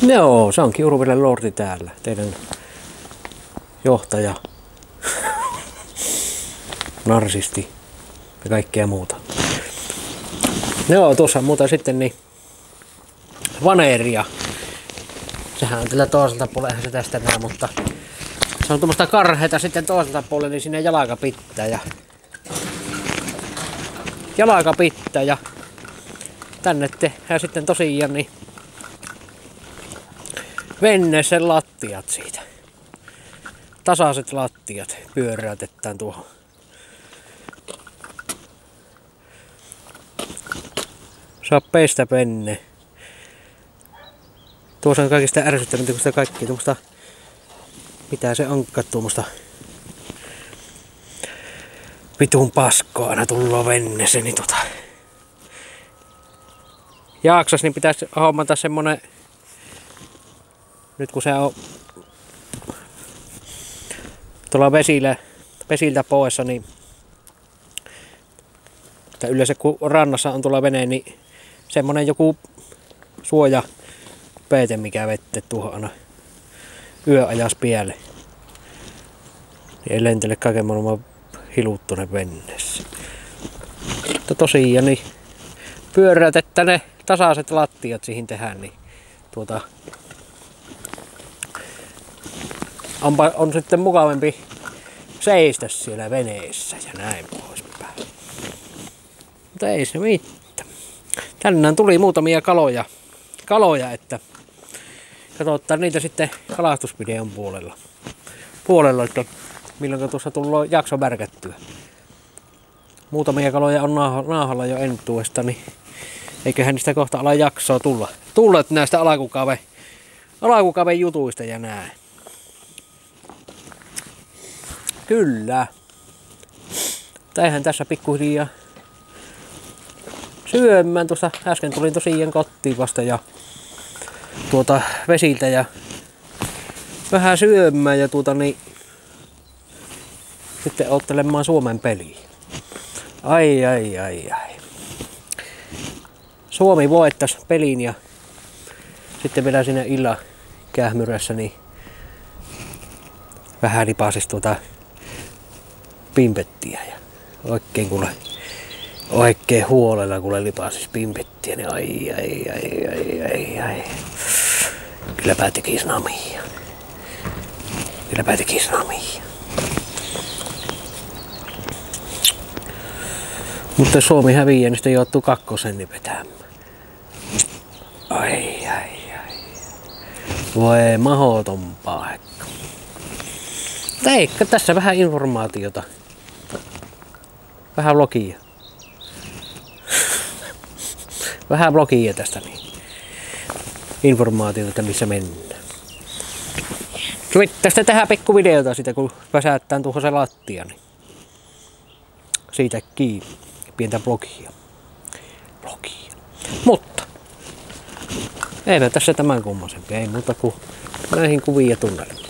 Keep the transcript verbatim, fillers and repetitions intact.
Joo, se on Kiuruveden lordi täällä, teidän johtaja, narsisti ja kaikkea muuta. Joo, tuossa on muuta sitten niin vaneeria. Sehän on tällä toiselta puolella, se tästä näe, mutta se on tuommoista karheita sitten toiselta puolella, niin sinne jalka pitää ja jalka pitää ja tänne tehdään sitten tosiaan niin veneeseen lattiat siitä. Tasaiset lattiat pyöräytetään tuohon. Saa peistä penne. Tuossa on kaikista ärsyttävintä, kun sitä kaikki tuommoista, mitä se onkaan tuommoista vitun paskoa aina tullut venneeseen, niin tota jaksas, niin pitäisi hommata semmonen, nyt kun se on tuolla vesillä, vesiltä poissa, niin tai yleensä kun rannassa on tuolla vene, niin semmonen joku suoja peite, mikä vette tuohon aina yöajas pielle. Niin ei lentele kaiken maailman hilut tuonne venneessä. Mutta tosiaan niin pyöräytettä ne tasaiset lattiat siihen tehdään, niin tuota onpa, on sitten mukavampi seistä siellä veneessä ja näin poispäin. Mutta ei se mitään. Tänään tuli muutamia kaloja, kaloja että katsotaan niitä sitten kalastusvideon puolella. Puolella, että milloin tuossa tullut jakso märkättyä. Muutamia kaloja on naahalla jo entuesta, niin eiköhän niistä kohta ala jaksoa tulla. Tulleet näistä alakukave, alakukave jutuista ja näin. Kyllä. Eihän tässä pikkuhiljaa syömään. Tuossa äsken tulin tosiaan kotiin vasta ja tuota vesiltä ja vähän syömään ja tuota niin sitten ottelemaan Suomen peliä. Ai ai ai ai. Suomi voittas pelin ja sitten vielä siinä illan kähmyrässä niin vähän lipasis tuota pimpettiä ja oikein kuule oikein huolella kuule lipasis pimpettiä, niin ai ai ai ai ai ai. Kylläpä tekis namia. Kylläpä tekis namia. Mutta jos Suomi häviää, niin sitten joutuu kakkosen niin vetämään. Ai ai ai. Voi mahoton paikka. Eikä tässä vähän informaatiota. Vähän blogia. Vähän blogia tästä niin. Informaatiota, missä mennään. Tästä tehdään pikku videota siitä, kun väsättään tuohon se lattia. Niin siitä kiinni. Pientä blogia. Blogia. Mutta eipä tässä tämän kummasempi. Ei muuta kuin näihin kuviin ja tunnelmiin.